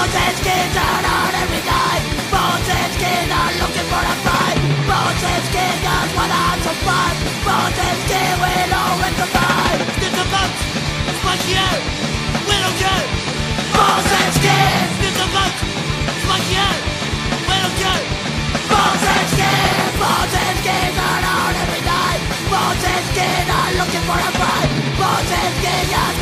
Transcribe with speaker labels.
Speaker 1: Bones and skins are out every night. Bones and skins are looking for a fight. Bones and skins are what I'm so fun. Bones and skins will always survive.
Speaker 2: Sniff the butts, spiky hair, we don't care.
Speaker 1: Bones and skins.
Speaker 2: Sniff the butts, spiky hair, we don't care.
Speaker 1: Bones and skins. Bones and skins are out every night. Bones and skins are looking for a fight. Bones and skins are